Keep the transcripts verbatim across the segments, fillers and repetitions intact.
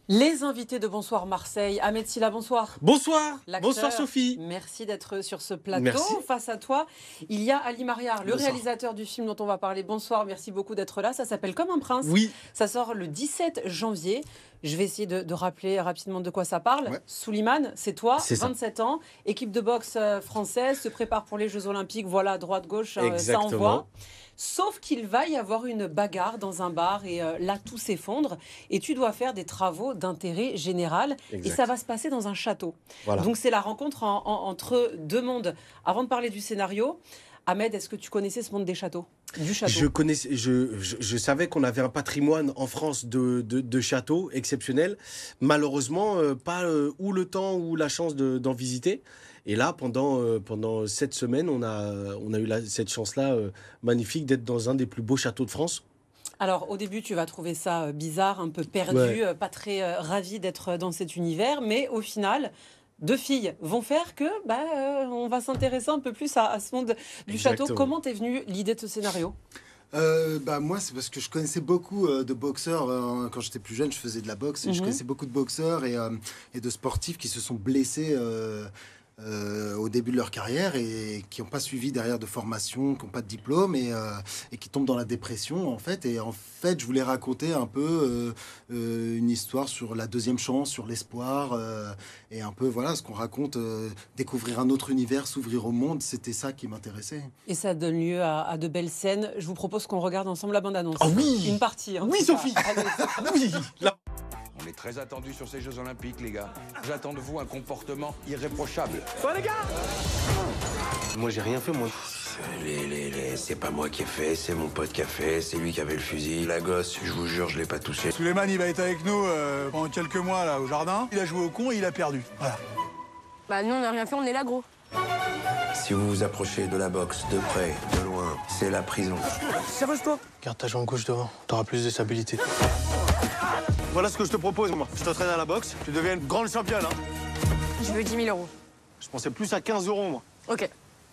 Les invités de Bonsoir Marseille. Ahmed Silla, bonsoir. Bonsoir. L'acteur. Bonsoir Sophie. Merci d'être sur ce plateau. Merci. Face à toi, il y a Ali Mariar, le Bonsoir. réalisateur du film dont on va parler. Bonsoir, merci beaucoup d'être là. Ça s'appelle Comme un prince. Oui. Ça sort le dix-sept janvier. Je vais essayer de, de rappeler rapidement de quoi ça parle. Ouais. Souleymane, c'est toi, C'est ça. vingt-sept ans, équipe de boxe euh, française, se prépare pour les Jeux Olympiques. Voilà, droite-gauche, euh, ça Exactement. envoie. Sauf qu'il va y avoir une bagarre dans un bar et euh, là tout s'effondre et tu dois faire des travaux d'intérêt général Exact. et ça va se passer dans un château. Voilà. Donc c'est la rencontre en- en- entre deux mondes. Avant de parler du scénario, Ahmed, est-ce que tu connaissais ce monde des châteaux, du château? Je, connaissais, je, je, je savais qu'on avait un patrimoine en France de, de, de châteaux exceptionnels. Malheureusement, euh, pas euh, ou le temps ou la chance de- d'en visiter. Et là, pendant, euh, pendant sept semaines, on a, on a eu la- cette chance-là euh, magnifique d'être dans un des plus beaux châteaux de France. Alors au début tu vas trouver ça euh, bizarre, un peu perdu, Ouais. euh, pas très euh, ravi d'être dans cet univers, mais au final... Deux filles vont faire que bah, euh, on va s'intéresser un peu plus à, à ce monde du Exactement. château. Comment t'es venue l'idée de ce scénario? Euh, bah moi c'est parce que je connaissais beaucoup euh, de boxeurs euh, quand j'étais plus jeune, je faisais de la boxe et Mhm. je connaissais beaucoup de boxeurs et, euh, et de sportifs qui se sont blessés euh, euh, au début de leur carrière et qui n'ont pas suivi derrière de formation, qui n'ont pas de diplôme et, euh, et qui tombent dans la dépression en fait. Et en fait je voulais raconter un peu euh, euh, une histoire sur la deuxième chance, sur l'espoir euh, et un peu voilà ce qu'on raconte, euh, découvrir un autre univers, s'ouvrir au monde, c'était ça qui m'intéressait. Et ça donne lieu à, à de belles scènes. Je vous propose qu'on regarde ensemble la bande-annonce. Ah oui. Une partie. en Oui, tout cas. Sophie. Allez, c'est parti. Oui, là. On est très attendu sur ces Jeux Olympiques, les gars. J'attends de vous un comportement irréprochable. Moi j'ai rien fait moi. Les, les, les, c'est pas moi qui ai fait, c'est mon pote qui a fait, c'est lui qui avait le fusil. La gosse, je vous jure, je l'ai pas touché. Souleymane, il va être avec nous euh, pendant quelques mois là au jardin. Il a joué au con et il a perdu. Voilà. Bah nous on n'a rien fait, on est là gros. Si vous vous approchez de la boxe, de près, de loin, c'est la prison. Sérieuse-toi. Garde ta jambe gauche devant, t'auras plus de stabilité. Voilà ce que je te propose moi. Je t'entraîne à la boxe, tu deviens une grande championne. Hein. Je veux dix mille euros. Je pensais plus à quinze euros moi. Ok.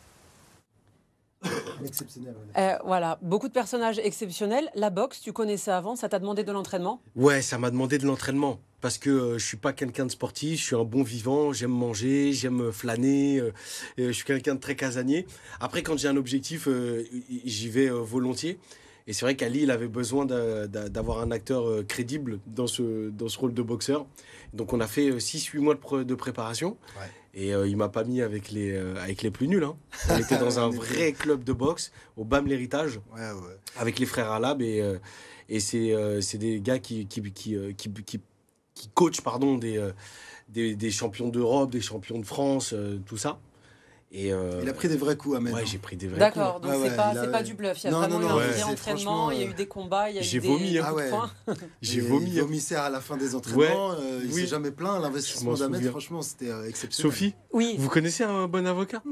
Exceptionnel. ouais. Euh, voilà, beaucoup de personnages exceptionnels. La boxe, tu connaissais avant, ça t'a demandé de l'entraînement? Ouais, ça m'a demandé de l'entraînement. Parce que euh, je suis pas quelqu'un de sportif, je suis un bon vivant, j'aime manger, j'aime flâner, euh, euh, je suis quelqu'un de très casanier. Après, quand j'ai un objectif, euh, j'y vais euh, volontiers. Et c'est vrai qu'Ali, il avait besoin d'a- d'a- d'avoir un acteur euh, crédible dans ce, dans ce rôle de boxeur. Donc on a fait six huit mois de, pré- de préparation. Ouais. Et euh, il m'a pas mis avec les, euh, avec les plus nuls. Hein. On était dans un vrai club de boxe, au B A M l'Héritage, Ouais, ouais. avec les frères Alab. Et, euh, et c'est euh, c'est des gars qui, qui, qui, euh, qui, qui, qui coachent pardon, des, euh, des, des champions d'Europe, des champions de France, euh, tout ça. Et, euh, Il a pris des vrais coups, Ahmed. ouais, j'ai pris des vrais D'accord, coups. donc Ouais, c'est ouais, pas, il a- c'est pas du bluff. Il y a Non, vraiment non, eu non, un ouais, vrai c'est entraînement, il y a eu franchement, des combats, il y a eu j'ai des, vomi, des hein. coups de Ah ouais. poing. J'ai Et vomi. Il vomissait à la fin des entraînements. euh, il oui. s'est jamais plaint. Je L'investissement m'en d'Ahmed, souviens. franchement, c'était euh, exceptionnel. Sophie, Oui, vous connaissez un bon avocat?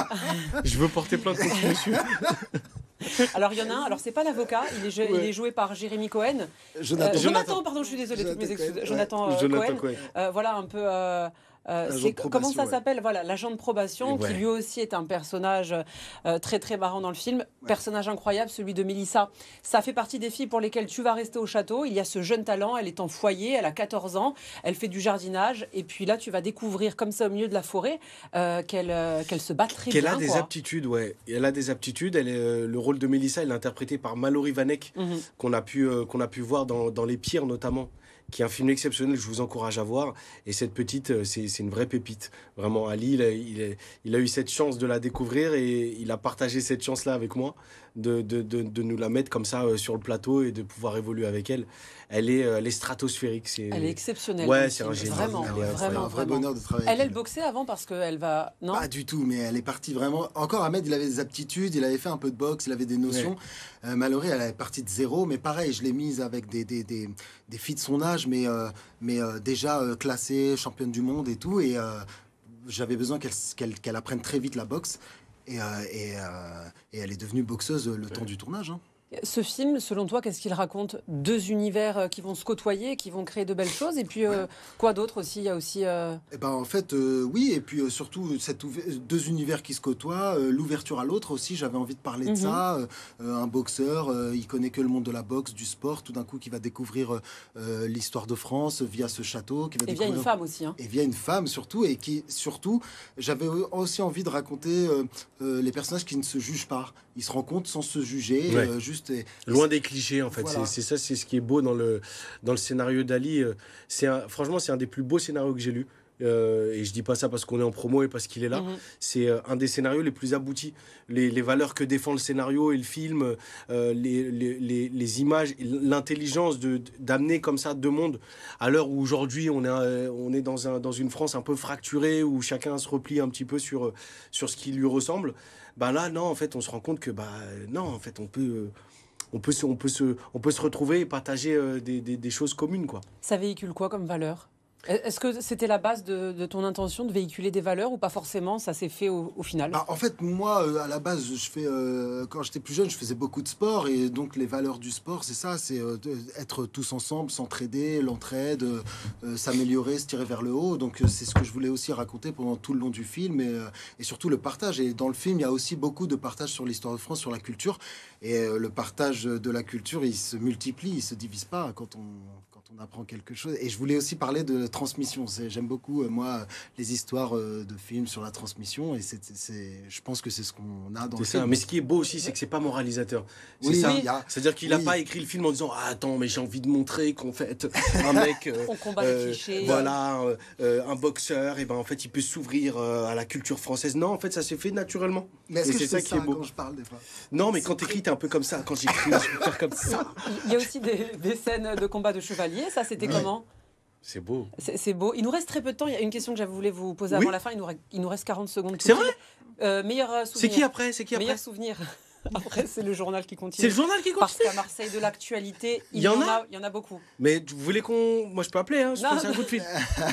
Je veux porter plainte contre ce monsieur. alors il y en a un, alors c'est pas l'avocat, il est, jou- il Ouais. est joué par Jérémy Cohen. Jonathan. Euh, Jonathan, Jonathan. pardon, je suis désolée, toutes mes Jonathan excuses. Cohen, ouais. Jonathan, euh, Jonathan Cohen. Cohen. Euh, voilà un peu. euh, euh, L'agent c'est- de probation, comment ça ouais. s'appelle? Voilà, l'agent de probation, Ouais. qui lui aussi est un personnage euh, très très marrant dans le film. Personnage incroyable, celui de Mélissa. Ça fait partie des filles pour lesquelles tu vas rester au château. Il y a ce jeune talent, elle est en foyer, elle a quatorze ans, elle fait du jardinage. Et puis là, tu vas découvrir, comme ça, au milieu de la forêt, euh, qu'elle euh, qu'elle se bat très Qu'elle bien. a des quoi. aptitudes, ouais. Et elle a des aptitudes. Elle est, euh, le rôle de Mélissa, elle est interprétée par Mallory Vanek, Mhm. qu'on a pu, euh, qu'on a pu voir dans, dans Les Pires notamment, qui est un film exceptionnel, je vous encourage à voir. Et cette petite, euh, c'est c'est une vraie pépite. Vraiment, Ali, il a, il, a, il a eu cette chance de la découvrir et il a partagé cette chance-là avec moi, de, de, de, de nous la mettre comme ça euh, sur le plateau et de pouvoir évoluer avec elle. Elle est, euh, elle est stratosphérique. C'est... Elle est exceptionnelle. Ouais, dans le c'est film. un génie. Vraiment, Elle est C'est un vraiment, vrai vraiment. bonheur de travailler. Elle, avec elle boxait avant parce qu'elle va. Non Pas du tout, mais elle est partie vraiment. Encore Ahmed, il avait des aptitudes, il avait fait un peu de boxe, il avait des notions. Euh, Mallory, elle est partie de zéro, mais pareil, je l'ai mise avec des, des, des, des filles de son âge, mais, euh, mais euh, déjà euh, classées, championne du monde et tout. Et euh, j'avais besoin qu'elle qu'elle qu'elle apprenne très vite la boxe. Et, euh, et, euh, et elle est devenue boxeuse le temps du tournage. hein. Ce film, selon toi, qu'est-ce qu'il raconte? Deux univers qui vont se côtoyer, qui vont créer de belles choses. Et puis, euh, quoi d'autre aussi? Il y a aussi... Euh... Eh ben, en fait, euh, oui. Et puis, euh, surtout, cette deux univers qui se côtoient, euh, l'ouverture à l'autre aussi. J'avais envie de parler de Mhm. ça. Euh, un boxeur, euh, il connaît que le monde de la boxe, du sport. Tout d'un coup, qui va découvrir euh, l'histoire de France via ce château. Qui va Et via découvrir... une femme aussi. Hein. Et via une femme, surtout. Et qui, surtout, j'avais aussi envie de raconter euh, euh, les personnages qui ne se jugent pas. Ils se rencontrent sans se juger. Ouais. Euh, juste et, Loin des clichés, en fait. Voilà. C'est, c'est ça, c'est ce qui est beau dans le, dans le scénario d'Ali. Euh, C'est un, franchement, c'est un des plus beaux scénarios que j'ai lu. Euh, et je dis pas ça parce qu'on est en promo et parce qu'il est là. Mhm. C'est euh, un des scénarios les plus aboutis. Les, les valeurs que défend le scénario et le film, euh, les, les, les, les images, l'intelligence de, d'amener comme ça deux mondes. À l'heure où aujourd'hui on est, euh, on est dans, un, dans une France un peu fracturée, où chacun se replie un petit peu sur, sur ce qui lui ressemble. Bah là, non, en fait, on se rend compte que bah, non, en fait, on peut... Euh, On peut, se, on, peut se, on peut se retrouver et partager euh, des, des, des choses communes, quoi. Ça véhicule quoi comme valeur? Est-ce que c'était la base de, de ton intention de véhiculer des valeurs ou pas forcément? Ça s'est fait au, au final. Bah, en fait, moi, euh, à la base, je fais, euh, quand j'étais plus jeune, je faisais beaucoup de sport. Et donc, les valeurs du sport, c'est ça, c'est euh, de- être tous ensemble, s'entraider, l'entraide, euh, euh, s'améliorer, se tirer vers le haut. Donc, euh, c'est ce que je voulais aussi raconter pendant tout le long du film. Et, euh, et surtout, le partage. Et dans le film, il y a aussi beaucoup de partage sur l'histoire de France, sur la culture. Et euh, le partage de la culture, il se multiplie, il se divise pas quand on... quand on apprend quelque chose. Et je voulais aussi parler de transmission. C'est- J'aime beaucoup, euh, moi, les histoires euh, de films sur la transmission. Et c'est, c'est, je pense que c'est ce qu'on a dans C'est le ça. film. Mais ce qui est beau aussi, c'est que c'est pas moralisateur. C'est Oui, ça. oui, il y a- C'est-à-dire qu'il n'a oui. pas écrit le film en disant ah, attends, mais j'ai envie de montrer qu'en fait, un mec. euh, On combat les euh, clichés. Voilà, euh, euh, un boxeur, et ben en fait, il peut s'ouvrir euh, à la culture française. Non, en fait, ça s'est fait naturellement. Mais est-ce Et que c'est je ça fais qui ça est beau. quand je parle des fois? Non, mais quand t'écris, t'es un peu comme ça. Quand j'écris, je peux faire comme ça. Il y a aussi des, des scènes de combat de chevaliers. Ça, c'était Ouais. comment? C'est beau. C'est c'est beau. Il nous reste très peu de temps. Il y a une question que j'avais voulu vous poser Oui. avant la fin. Il nous, re- il nous reste quarante secondes. tout C'est de vrai suite. euh, Meilleur euh, C'est souvenir. qui après C'est qui après Meilleur souvenir. Après, c'est le journal qui continue. C'est le journal qui Parce continue. qu'à Marseille, de l'actualité, il Il y, y en en a a, il y en a beaucoup. Mais vous voulez qu'on. Moi, je peux appeler, hein, je Non, passe un coup de fil.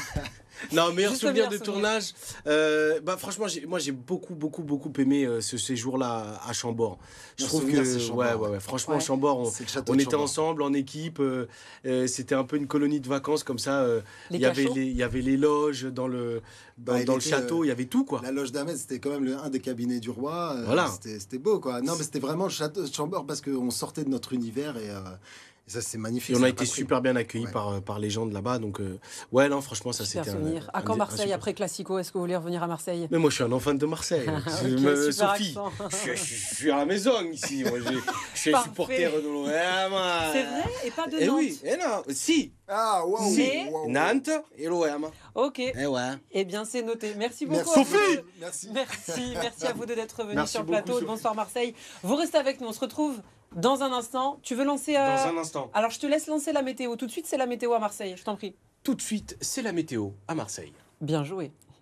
Non, meilleur Juste le souvenir meilleur de souvenir. tournage. Euh, bah, franchement, j'ai- moi, j'ai beaucoup, beaucoup, beaucoup aimé euh, ce séjour-là à Chambord. Je Mon trouve souvenir, que. c'est Chambord, ouais, ouais, ouais. Franchement, Ouais. Chambord, on, C'est le château on de était Chambord. ensemble en équipe. euh, euh, C'était un peu une colonie de vacances comme ça. euh, Les Il y avait cachots. les, il y avait les loges dans le, dans, Bah, il dans le était, château, euh, il y avait tout, quoi. La loge d'Ahmed, c'était quand même le, un des cabinets du roi. Euh, Voilà. C'était, c'était beau, quoi. Non, mais c'était vraiment le château de Chambord parce qu'on sortait de notre univers et, euh, et ça, c'est magnifique. Et on ça a n'a été pas pris. super bien accueillis Ouais. par, euh, par les gens de là-bas. Donc, euh, ouais, non, franchement, ça Super c'était un. souvenir. À un- quand un Marseille super- après Classico? Est-ce que vous voulez revenir à Marseille? Mais moi, je suis un enfant de Marseille. Ok, Je me- super Sophie, accent. je, suis- je suis- je suis à la maison ici. Moi, j'ai- je suis un Parfait. supporter de l'O M. C'est vrai? Et pas de Eh Nantes? oui, eh non, si, Ah, waouh! Mais- waouh, waouh. Nantes et l'O M. Ok. Eh ouais. Eh bien, c'est noté. Merci beaucoup. Merci. à vous Sophie deux. Merci. Merci, merci à vous deux d'être venus Merci sur le beaucoup, plateau de Sophie. Bonsoir Marseille. Vous restez avec nous, on se retrouve dans un instant. Tu veux lancer... euh, Dans un instant. Alors, je te laisse lancer la météo. Tout de suite, c'est la météo à Marseille, je t'en prie. Tout de suite, c'est la météo à Marseille. Bien joué.